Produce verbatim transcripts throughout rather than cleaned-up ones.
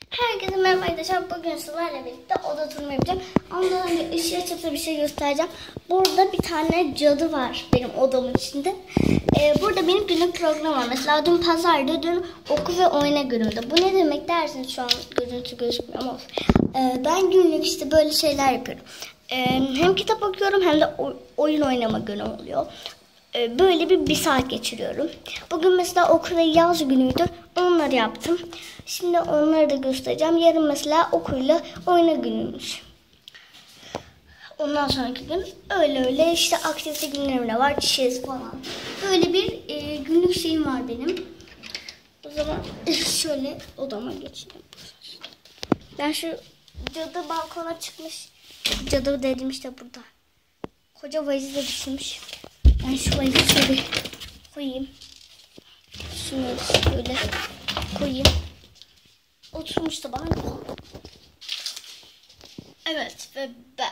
Herkese merhaba arkadaşlar. Bugün sizlerle birlikte oda turunu yapacağım. Ondan önce ışığı açıp bir şey göstereceğim. Burada bir tane cadı var benim odamın içinde. Ee, burada benim günlük programım var. Mesela dün pazardı, dün oku ve oyna günümde. Bu ne demek dersiniz, şu an görüntü gözükmüyor ama ee, ben günlük işte böyle şeyler yapıyorum. Ee, hem kitap okuyorum hem de oyun oynama günü oluyor. Böyle bir bir saat geçiriyorum. Bugün mesela okul ve yaz günüydü. Onları yaptım. Şimdi onları da göstereceğim. Yarın mesela okulla oyna günüymüş. Ondan sonraki gün öyle öyle işte aktivite günlerim de var. Çiz falan. Böyle bir e, günlük şeyim var benim. O zaman şöyle odama geçeyim. Ben şu cadı balkona çıkmış. Cadı dedim işte burada. Koca valizi de düşmüş. Ben şu valizi şöyle koyayım. Şunları şöyle koyayım. Oturmuş da bana. Evet ve ben.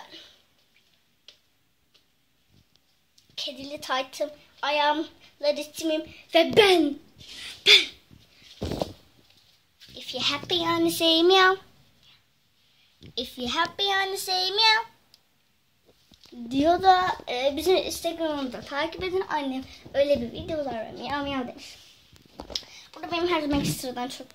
Kedili taytım, ayağımla ritmim ve ben. Ben. If you're happy on say meow. If you're happy on say meow. Diyor da e, bizim Instagram'da takip edin, annem öyle bir videolar var, miyav miyav demiş. Burada benim her zamanki sıradan çok.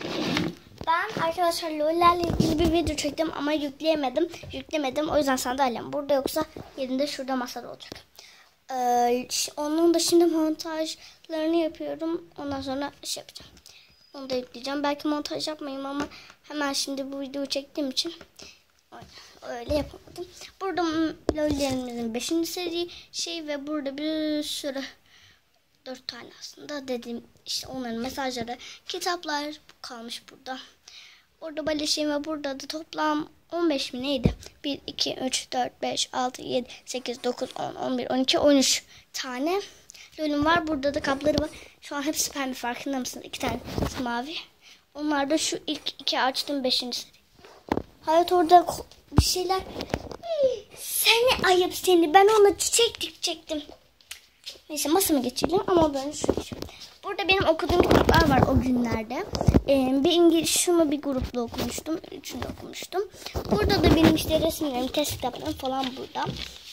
Ben arkadaşlar LOL'lerle ilgili bir video çektim ama yükleyemedim. Yüklemedim o yüzden sandalyem burada, yoksa yerinde şurada masada olacak. Ee, onun da şimdi montajlarını yapıyorum. Ondan sonra şey yapacağım. Onu da yükleyeceğim. Belki montaj yapmayayım ama hemen şimdi bu videoyu çektiğim için öyle yapamadım. Burada LOL'lerimizin beşinci seri şey ve burada bir sürü dört tane aslında dediğim işte onların mesajları, kitaplar kalmış burada. Burada baleşim ve burada da toplam on beş mi neydi? bir, iki, üç, dört, beş, altı, yedi, sekiz, dokuz, on, on bir, on iki, on üç tane LOL'üm var. Burada da kapları var. Şu an hepsi pembe, farkında mısınız? İki tane mavi. Onlar da şu ilk iki açtım beşinci seri. Hayat orada bir şeyler. Seni ayıp seni. Ben ona çiçek dikecektim. Neyse masamı geçelim ama ben şu burada benim okuduğum kitaplar var o günlerde. Ee, bir İngiliz şunu bir grupla okumuştum. Üçünü de okumuştum. Burada da benim işte resimlerim, test kitaplarım falan burada.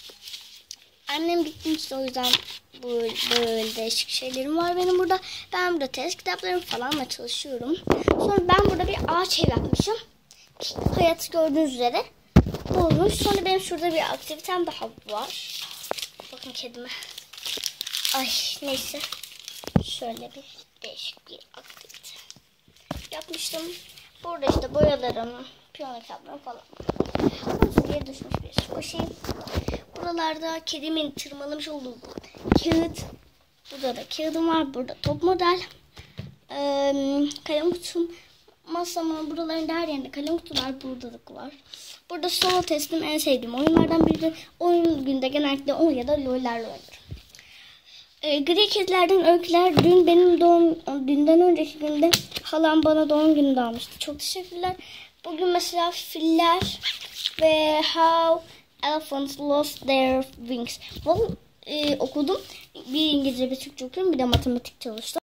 Annem gitmişti, o yüzden böyle, böyle değişik şeylerim var benim burada. Ben burada test kitaplarım falanla çalışıyorum. Sonra ben burada bir ağaç ev yapmışım. Hayatı gördüğünüz üzere olmuş. Sonra benim şurada bir aktivitem daha var. Bakın kedime. Ay neyse. Şöyle bir değişik bir aktivite yapmıştım. Burada işte boyalarım, piyano kitaplarım falan. Nasıl geri düşmüş bir şey. Buralarda kedimin tırmalamış olduğu kağıt. Burada da kağıdım var. Burada top model. Ee, kalem kutum. Masamın buralarında her yerinde kalem kutular, burada da var. Burada solo testim en sevdiğim oyunlardan biri. Oyun günde genellikle on ya da LOL'lerle oynarım. Ee, Gri Kedilerden Öyküler dün benim doğum, dünden önceki günde halam bana doğum gününde almıştı. Çok teşekkürler. Bugün mesela filler ve How Elephants Lost Their Wings. Bunu e, okudum. Bir İngilizce bir Türkçe okuyorum, bir de matematik çalıştım.